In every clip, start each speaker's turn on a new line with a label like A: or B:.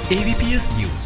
A: AVPS news,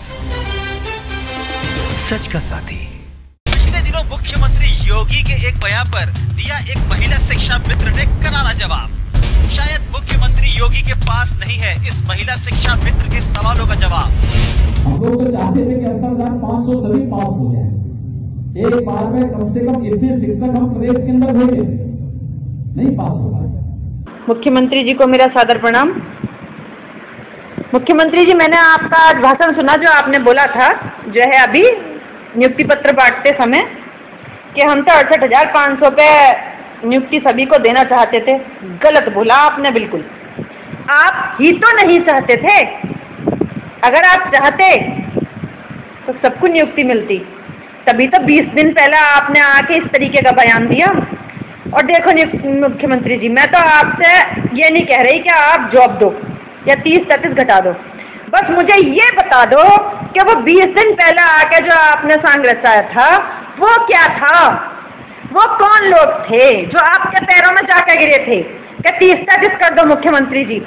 A: सच का साथी।
B: पिछले दिनों मुख्यमंत्री योगी के एक बयान पर दिया एक महिला शिक्षा मित्र ने करारा जवाब। शायद मुख्यमंत्री योगी के पास नहीं है इस महिला शिक्षा मित्र के सवालों का जवाब।
C: हम लोग तो चाहते थे कि 68,500 सभी पास हो जाए, एक बार में कम से कम इतने शिक्षक हम प्रदेश के अंदर भेजे, नहीं पास हो पाए।
D: मुख्यमंत्री जी को मेरा सादर प्रणाम। मुख्यमंत्री जी, मैंने आपका आज भाषण सुना जो आपने बोला था जो है अभी नियुक्ति पत्र बांटते समय कि हम तो 68,500 पे नियुक्ति सभी को देना चाहते थे। गलत बोला आपने बिल्कुल। आप ही तो नहीं चाहते थे। अगर आप चाहते तो सबको नियुक्ति मिलती, तभी तो 20 दिन पहले आपने आके इस तरीके का बयान दिया। और देखो मुख्यमंत्री जी, मैं तो आपसे ये नहीं कह रही कि आप जॉब दो या 30-33 घटा दो, बस मुझे ये बता दो कि वो 20 दिन पहले आके जो आपने सांग रचाया था वो क्या था, वो कौन लोग थे जो आपके पैरों में जाकर गिरे थे कि 30-33 कर दो। मुख्यमंत्री जी,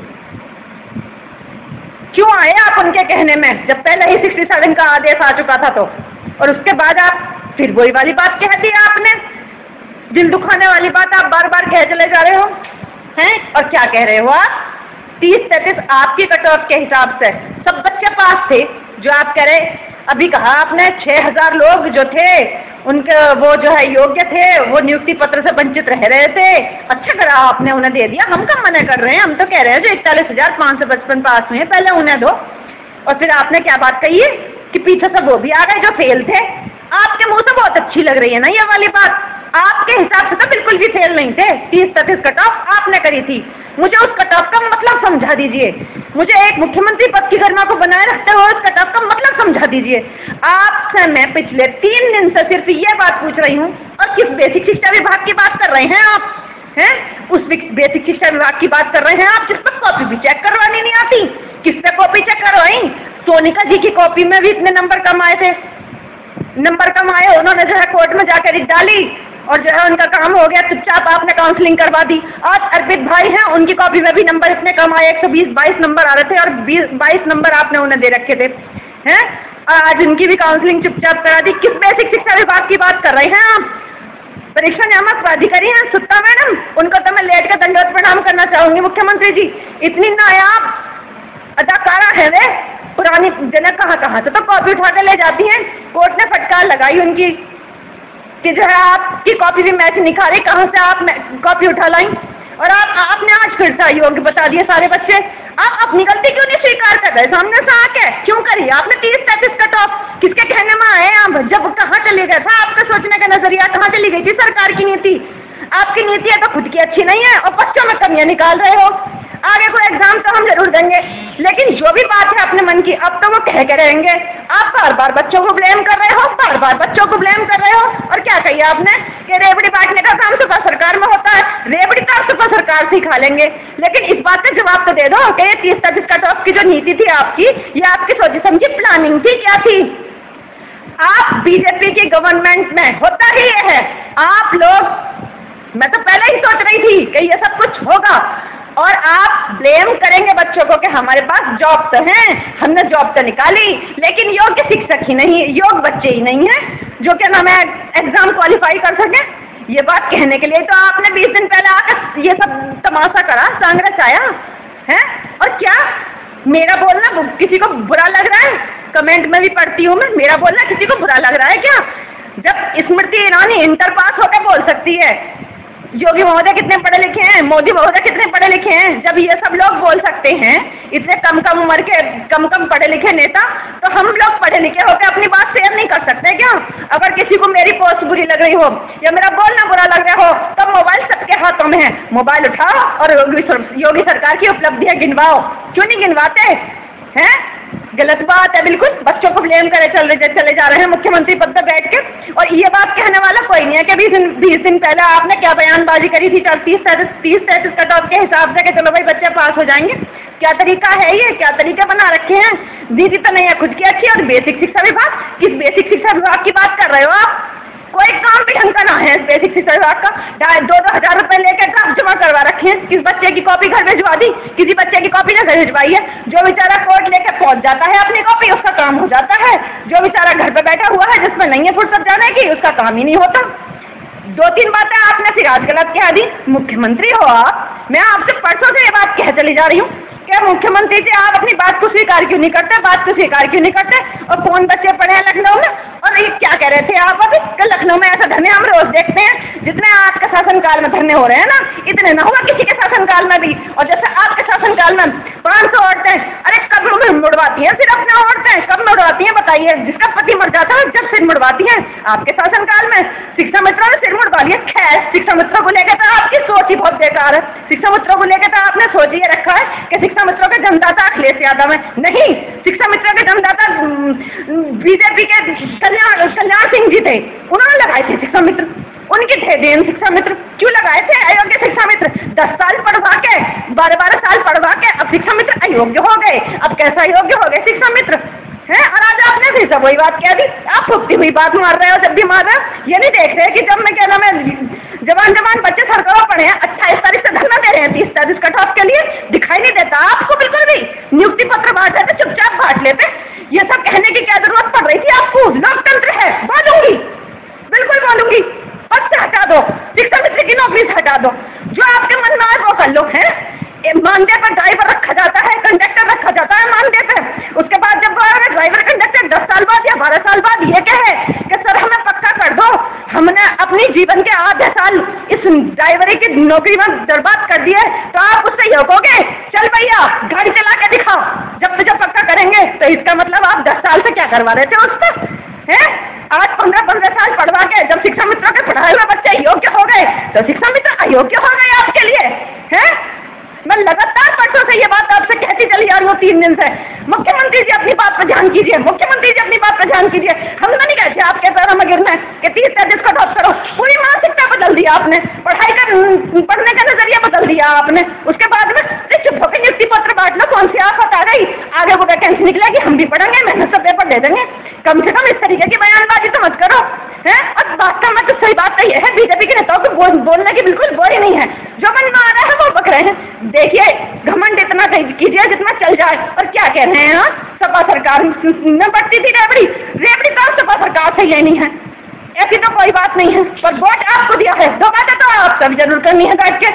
D: क्यों आए आप उनके कहने में जब पहले ही 67 का आदेश आ चुका था तो, और उसके बाद आप फिर वही वाली बात कह दी आपने, दिल दुखाने वाली बात आप बार बार कह चले जा रहे हो हैं। और क्या कह रहे हो आप? 30-33 आपकी कट ऑफ के हिसाब से सब बच्चे पास थे जो आप कह रहे। अभी कहा आपने 6,000 लोग जो थे उनके वो जो है योग्य थे, वो नियुक्ति पत्र से वंचित रह रहे थे। अच्छा करा आपने उन्हें दे दिया। हम कब मना कर रहे हैं, हम तो कह रहे हैं जो 41,555 पास हुए पहले उन्हें दो। और फिर आपने क्या बात कही है कि पीछे से वो भी आ गए जो फेल थे। आपके मुंह से बहुत अच्छी लग रही है ना ये वाली बात। आपके हिसाब से तो बिल्कुल भी फेल नहीं थे। 30-33 कट ऑफ आपने करी थी। मुझे उस कट ऑफ का मतलब समझा दीजिए। मुझे एक मुख्यमंत्री पद की गरिमा को बनाए रखते हुए उस कट ऑफ का मतलब समझा दीजिए। आपसे मैं पिछले 3 दिन से सिर्फ ये बात पूछ रही हूँ। और किस बेसिक शिक्षा विभाग की बात कर रहे हैं आप? हैं उस बेसिक शिक्षा विभाग की बात कर रहे हैं आप जिस पर कॉपी भी चेक करवानी नहीं आती। किससे कॉपी चेक करवाई? सोनिका जी की कॉपी में भी इतने नंबर कम आए थे। नंबर कम आए, उन्होंने जो है कोर्ट में जाकर रिट डाली और जो है उनका काम हो गया। चुपचाप आपने काउंसलिंग करवा दी। आज अर्पित भाई हैं, उनकी कॉपी में भी नंबर इतने कम आए, 120-22 नंबर आ रहे थे और 22 नंबर आपने उन्हें दे रखे थे हैं। आज उनकी भी काउंसलिंग चुपचाप करा दी। किस बेसिक शिक्षा विभाग की बात कर रहे हैं आप? परीक्षा नियामक प्राधिकारी हैं सुत्ता मैडम, उनको तो मैं लेट के दंडवत प्रणाम करना चाहूंगी। मुख्यमंत्री जी, इतनी नायाब अदाकारा है वे। पुरानी जनक कहाँ से तो कॉपी उठा के ले जाती हैं। कोर्ट ने फटकार लगाई उनकी कि जो है आपकी कॉपी भी मैच नहीं खा रही, कहाँ से आप कॉपी उठा लाई। और आपने आज फिर से योग्य बता दिए सारे बच्चे। आप अपनी गलती क्यों नहीं स्वीकार कर रहे? सामने से आके क्यों करी आपने 30-33 कट ऑफ? किसके कहने में आए आप? जब कहाँ चले गया था आपका सोचने का नजरिया? कहाँ चली गई थी सरकार की नीति? आपकी नीति है तो खुद की अच्छी नहीं है और बच्चों में कमियां निकाल रहे हो। आगे कोई एग्जाम तो हम जरूर देंगे, लेकिन जो भी बात है अपने मन की अब तो वो कह के रहेंगे। आप बार बार बच्चों को ब्लेम कर रहे हो, बार बार बच्चों को ब्लेम कर रहे हो। और क्या कही आपने कि रेवड़ी बांटने का काम सुबह सरकार में होता है। रेवड़ी तो आप सुबह सरकार से ही खा लेंगे, लेकिन इस बात का जवाब तो दे दो कि ये 30-33 कट ऑफ की जो नीति थी आपकी, ये आपकी सोची समझी प्लानिंग थी, क्या थी? आप बीजेपी की गवर्नमेंट में होता ही ये है। आप लोग, मैं तो पहले ही सोच रही थी कि ये सब कुछ होगा और आप ब्लेम करेंगे बच्चों को कि हमारे पास जॉब तो है, हमने जॉब तो निकाली, लेकिन योग्य शिक्षक ही नहीं, योग्य बच्चे ही नहीं हैं जो क्या नाम है एग्जाम क्वालिफाई कर सके। ये बात कहने के लिए तो आपने 20 दिन पहले आकर ये सब तमाशा करा, सांग रचाया है। और क्या मेरा बोलना किसी को बुरा लग रहा है? कमेंट में भी पढ़ती हूँ मैं, मेरा बोलना किसी को बुरा लग रहा है क्या? जब स्मृति ईरानी इंटर पास होकर बोल सकती है, योगी महोदय कितने पढ़े लिखे हैं, मोदी महोदय कितने पढ़े लिखे हैं, जब ये सब लोग बोल सकते हैं, इतने कम उम्र के कम पढ़े लिखे नेता, तो हम लोग पढ़े लिखे होकर अपनी बात शेयर नहीं कर सकते क्या? अगर किसी को मेरी पोस्ट बुरी लग रही हो या मेरा बोलना बुरा लग रहा हो तो मोबाइल सबके हाथों में है, मोबाइल उठाओ और योगी सरकार की उपलब्धियां गिनवाओ। क्यों नहीं गिनवाते हैं? गलत बात है बिल्कुल। बच्चों को ब्लेम करे चले जा रहे हैं मुख्यमंत्री पद पर बैठ के। और ये बात कहने वाला कोई नहीं है कि 20 दिन पहले आपने क्या बयानबाजी करी थी 30-33 कट ऑफ के हिसाब से कि चलो भाई बच्चे पास हो जाएंगे। क्या तरीका है ये? क्या तरीके बना रखे हैं? दीदी तो नहीं है खुद की अच्छी। और बेसिक शिक्षा विभाग, किस बेसिक शिक्षा विभाग की बात कर रहे हो आप? कोई काम भी ढंग का ना है इस बेसिक शिक्षा विभाग का। 2-2 हजार रुपए लेकर ड्राफ्ट जमा करवा रखे हैं। किस बच्चे की कॉपी घर भिजवा कॉपी, किसी बच्चे की कॉपी ने भिजवाई है, जो बेचारा कोर्ट लेके पहुंच जाता है अपनी कॉपी, उसका काम हो जाता है। जो बेचारा घर पे बैठा हुआ है जिसमें नहीं है फुर्सत जाने की, उसका काम ही नहीं होता। 2-3 बातें आपने फिर आज गलत कह दी। मुख्यमंत्री हो आप, मैं आपसे परसों से ये बात कह चली जा रही हूँ क्या मुख्यमंत्री जी आप अपनी बात को स्वीकार क्यों नहीं करते, बात को स्वीकार क्यों नहीं करते? और कौन बच्चे पढ़े हैं लखनऊ में? और ये क्या कह रहे थे आप अभी कि लखनऊ में ऐसा धरने हम रोज देखते हैं, जितने आपके शासनकाल में धरने हो रहे हैं ना, इतने ना हुआ किसी के शासनकाल में भी। और जैसे आपके शासनकाल में 500 औरतें, अरे कब मुड़वाती हैं फिर अपना औरतें, कब मुड़वाती हैं बताइए? जिसका पति मर जाता है जब सिर मुड़वाती हैं। आपके शासनकाल में शिक्षा मित्रों ने सिर मुड़वा लिया। खैर शिक्षा मित्रों को लेकर तो आपकी सोच ही बहुत बेकार है। शिक्षा मित्रों को लेकर तो आपने सोच ये रखा है कि शिक्षा मित्रों के जन्मदाता अखिलेश यादव है। नहीं, शिक्षा मित्रों के जन्मदाता बीजेपी के कल्याण सिंह जी थे, उन्होंने लगाए थे शिक्षा मित्र, उनकी थे देन शिक्षा मित्र। क्यों लगाए थे अयोग्य शिक्षा मित्र? 10 साल पढ़वा के, 12-12 साल पढ़वा के अब शिक्षा मित्र अयोग्य हो गए। अब कैसा अयोग्य हो गए शिक्षा मित्र है? और आज आपने फिर से वही बात कह दी। आप फुकती हुई बात मार रहे हो, जब भी मार रहे हो। ये नहीं देख रहे कि जब मैं क्या नाम है जवान बच्चे सड़कों पर पड़े हैं, 28 तारीख से धरना दे रहे हैं 30 तारीख कट ऑफ के लिए, दिखाई नहीं देता आपको बिल्कुल भी? नियुक्ति पत्र बांट लेते, चुपचाप बांट लेते। ये सब कहने की क्या जरूरत पड़ रही थी आपको? लोकतंत्र है, बोलूंगी, बिल्कुल बोलूंगी। पद से हटा दो, शिक्षा मित्र की नौकरी से हटा दो, जो आपके मन में आए वो कर लो। है मानदेय पर ड्राइवर रखा जाता है, कंडक्टर रखा जाता है मानदेय पर। उसके बाद जब ड्राइवर कंडक्टर 10 साल बाद या 12 साल बाद ये कहे कि सर हमें पक्का कर दो, हमने अपनी जीवन के आधे साल इस ड्राइवरी की नौकरी में बर्बाद कर दिए, तो आप उससे ये कहोगे चल भैया गाड़ी चला के दिखाओ, जब पक्का करेंगे। तो इसका मतलब आप 10 साल से क्या करवा रहे थे उसका? है आज 15-15 साल पढ़वा के जब शिक्षा मित्रों के पढ़ाए हुए बच्चे योग्य हो गए, तो शिक्षा मित्र अयोग्य हो गए आपके लिए। है मैं लगातार परसों से ये बात आपसे कहती चली जा रही हूँ 3 दिन से। मुख्यमंत्री जी अपनी बात पर ध्यान कीजिए, मुख्यमंत्री जी अपनी बात पर ध्यान कीजिए। हम तो नहीं कहते आपके पैरों में गिरना है कि 30-33 को ड्रॉप करो। पूरी मानसिकता बदल दिया आपने, पढ़ने का नजरिया बदल दिया आपने। उसके बाद में चुप होकर नियुक्ति पत्र बांट लो, कौन सी आफत आ गई? आगे वो वैकेंसी निकलेगी, हम भी पढ़ेंगे, मेहनत से पेपर दे देंगे। कम से कम इस तरीके की बयानबाजी तो मत करो। है और वास्तव में तो सही बात तो यह है, बीजेपी के नेताओं को बोलने की बिल्कुल बोरी नहीं है, जो मन में आ रहा है वो बक रहे हैं। देखिए घमंड इतना कीजिए जितना चल जाए। और क्या कह रहे हैं? सपा सरकार में बढ़ती थी रेबड़ी तो सपा सरकार से लेनी है, ऐसी तो कोई बात नहीं है। पर वोट आपको दिया है, 2 बातें तो आप सब जरूर करनी है बैठ के।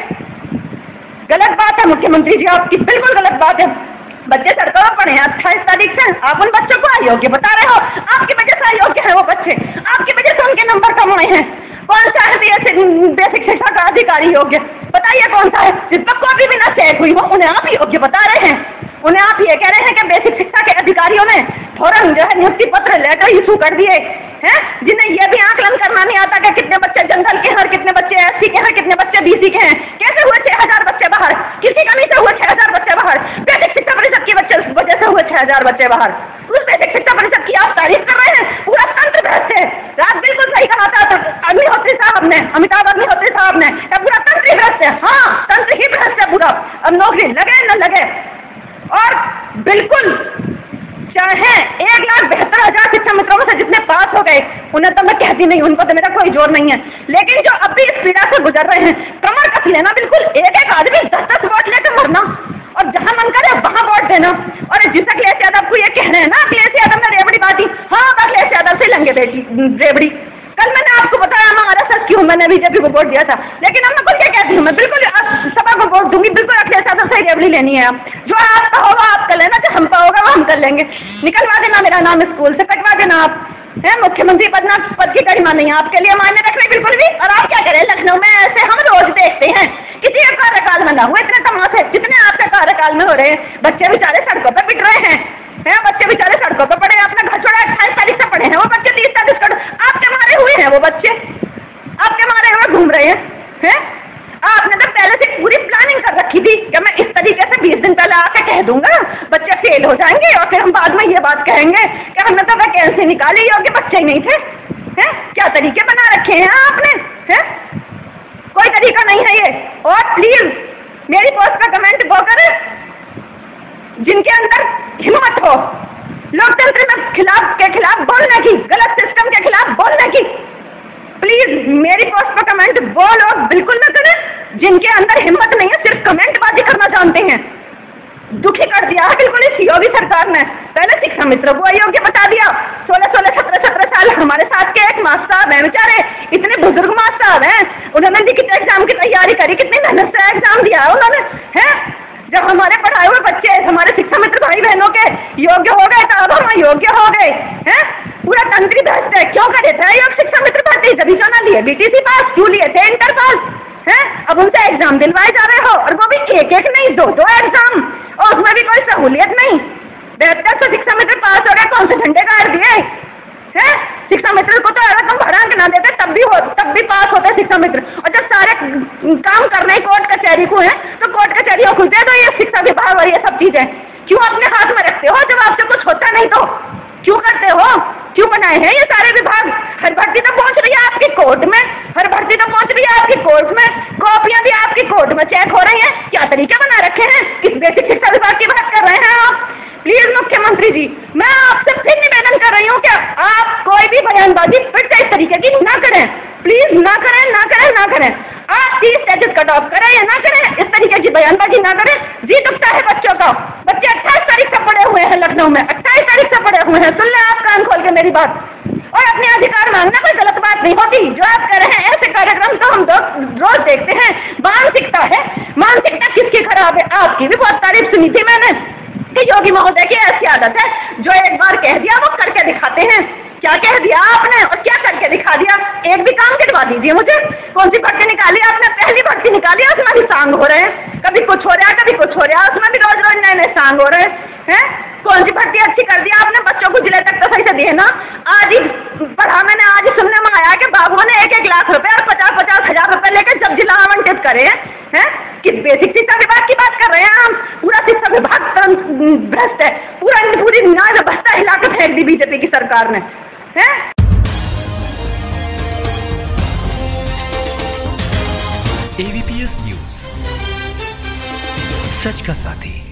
D: गलत बात है मुख्यमंत्री जी आपकी, बिल्कुल गलत बात है। बच्चे सड़कों पर पड़े हैं 28 तारीख से, आप उन बच्चों को अयोग्य बता रहे हो। आपकी वजह से अयोग्य है वो बच्चे, आपकी वजह से उनके नंबर कम आए हैं। कौन सा है बेसिक शिक्षा का अधिकारी योग्य? बताइए कौन सा है? जिस पर कॉपी भी ना चेक हुई हो उन्हें आप योग्य बता रहे हैं। उन्हें आप ये कह रहे हैं कि बेसिक शिक्षा के अधिकारियों ने फौरन जो है नियुक्ति पत्र लेटर इशू कर दिए हैं, जिन्हें यह भी आकलन करना नहीं आता कि कितने बच्चे जनरल के हैं और कितने बच्चे एससी के हैं, कितने बच्चे बीसी के हैं। कैसे हुए 6000 बच्चे बाहर? किसी कमी से हुए 6000 बच्चे बाहर? बेसिक शिक्षा परिषद की वजह से हुए 6000 बच्चे बाहर। उस बेसिक शिक्षा परिषद की आप तारीफ कर रहे हैं, पूरा तंत्र भ्रष्ट है। रात बिल्कुल सही कहा था अग्निहोत्री साहब ने, अमिताभ अग्निहोत्री साहब ने, पूरा तंत्र ही भ्रष्ट है। हाँ तंत्र ही भ्रष्ट है पूरा। अब नौकरी लगे न लगे, और बिल्कुल चाहे 1,72,000 शिक्षा मित्रों में से जितने पास हो गए, उन्हें तो मैं कहती नहीं, उनको तो मेरा कोई जोर नहीं है। लेकिन जो अब भी इस पीड़ा से गुजर रहे हैं, कमर कस लेना, बिल्कुल एक आदमी 10-10 वोट लेकर मरना और जहां मन करे वहां वोट देना। और जिस अखिलेश यादव को ये कह रहे हैं ना, अखिलेश यादव ने रेबड़ी बांटी, हाँ अखिलेश यादव से लंगे बेटी रेबड़ी। कल मैंने आपको बताया मैं RSS की हूँ, मैंने बीजेपी को वोट दिया था, लेकिन अब मैं कुछ क्या कहती हूँ, मैं बिल्कुल सपा को वोट दूंगी, बिल्कुल अखिलेश यादव से रेबड़ी लेनी है। जो आपका होगा आप कर लेना, जो हमका होगा वो हम कर लेंगे। निकलवा देना मेरा नाम स्कूल से, कटवा देना आप। है मुख्यमंत्री पद की गरिमा नहीं आपके लिए मायने रख रहे बिल्कुल भी। और आप क्या करें, लखनऊ में ऐसे हम रोज देखते हैं, किसी का कार्यकाल में ना हुए इतने तमाशे जितने आपके कार्यकाल में हो रहे हैं। बच्चे बेचारे सड़कों पर पिट रहे हैं, बच्चे बेचारे सड़कों पर पड़े, अपना घर छोड़ा 28 तारीख से पड़े हैं वो बच्चे, 30 तारीख आपके मारे हुए हैं वो बच्चे, आपके मारे हुए घूम रहे हैं। आपने तो पहले से पूरी प्लानिंग कर रखी थी कि मैं इस तरीके से 20 दिन पहले आके कह दूंगा बच्चे फेल हो जाएंगे, और फिर हम बाद में ये बात कहेंगे कि हमने तो वैकेंसी निकाली योग्य बच्चे ही नहीं थे। क्या तरीके बना रखे हैं आपने? कोई तरीका नहीं है ये। और प्लीज मेरी पोस्ट पर कमेंट वो करें जिनके अंदर हिम्मत हो लोकतंत्र में के खिलाफ बोलने की, गलत सिस्टम के खिलाफ बोलने की। प्लीज मेरी पोस्ट पर कमेंट वो लोग बिल्कुल न करें जिनके अंदर हिम्मत नहीं है, सिर्फ कमेंट बाजी करना जानते हैं। दुखी कर दिया है बिल्कुल इस योगी सरकार ने। पहले शिक्षा मित्र को अयोग्य बता दिया, 16-17 साल हमारे साथ के एक मास्टर साहब हैं बेचारे, इतने बुजुर्ग मास्टर साहब हैं, उन्होंने लिखित एग्जाम की तैयारी करी, कितनी मेहनत से एग्जाम दिया है उन्होंने, हैं? जब हमारे पढ़ाए हुए बच्चे, हमारे शिक्षा मित्र भाई बहनों के योग्य हो गए तो अब हम अयोग्य हो गए, हैं? पूरा तंत्र भ्रष्ट है। क्यों करे थे योग शिक्षा मित्र भर्ती? जब क्यों ना लिए बीटीसी पास, क्यों लिए थे इंटर पास, हैं? अब उनसे एग्जाम दिलवाए जा रहे हो, और वो भी एक नहीं 2 एग्जाम, और उसमें भी कोई सहूलियत नहीं। 72 शिक्षा मित्र पास हो गए, कौन से झंडे गाड़ दिए हैं? शिक्षा मित्र को तो रकम भरा के ना देते तब भी पास होते शिक्षा मित्र। और जब सारे काम करना ही कोर्ट कचहरी को है तो कोर्ट कचहरियों को दे दो ये शिक्षा विभाग और ये सब चीजें। क्यों अपने हाथ में रखते हो जब आपसे कुछ होता नहीं तो? क्यों करते हो? क्यों बनाए हैं ये सारे विभाग? हर भर्ती तो पहुंच रही है आपकी कोर्ट में, हर भर्ती तो पहुंच रही है आपकी कोर्ट में, कॉपियां भी आपकी कोर्ट में चेक हो रही हैं। क्या तरीके बना रखे हैं? किस बेसिक शिक्षा विभाग की बात कर रहे हैं आप? प्लीज मुख्यमंत्री जी, मैं आपसे फिर निवेदन कर रही हूँ कि आप कोई भी बयानबाजी फिर से इस तरीके की ना करें, प्लीज ना करें, ना करें, ना करें। आप 30 स्टेजेस कट ऑफ करें या ना करें, इस तरीके की बयानबाजी ना करें। जी दुखता है बच्चों का, बच्चे 28 तारीख से पड़े हुए हैं लखनऊ में, 28 तारीख से पड़े हुए हैं। सुन लें आप कान खोल के मेरी बात, और अपने अधिकार मांगना कोई गलत बात नहीं होती। जो आप कह रहे हैं ऐसे कार्यक्रम तो हम रोज देखते हैं। मानसिकता है, मानसिकता किसकी खराब है? आपकी भी बहुत तारीफ सुनी थी मैंने कि योगी महोदय की ऐसी आदत है, जो एक बार कह दिया वो करके दिखाते हैं। क्या कह दिया आपने और क्या करके दिखा दिया? एक भी काम करवा दीजिए मुझे। कौन सी भर्ती निकाली आपने? पहली भर्ती निकाली, उसमें भी सांग हो रहे हैं, कभी कुछ हो रहा है कभी कुछ हो रहा है, उसमें भी रोज रोज नए नए सांग हो रहे हैं। कौन सी भर्ती अच्छी कर दिया आपने? बच्चों को जिले तक तो सही से दिए ना। आज ही पढ़ा मैंने, आज ही सुनने में आया कि बाबुओं ने 1-1 लाख रुपए और 50-50 हजार रुपए लेकर जब जिला आवंटित करे हैं। किस बेसिक शिक्षा विभाग की बात कर रहे हैं हम? पूरा शिक्षा विभाग भ्रष्ट है, पूरी न्याय व्यवस्था हिला के फेंक दी बीजेपी की सरकार ने, हैं?
A: ABPS न्यूज, सच का साथी।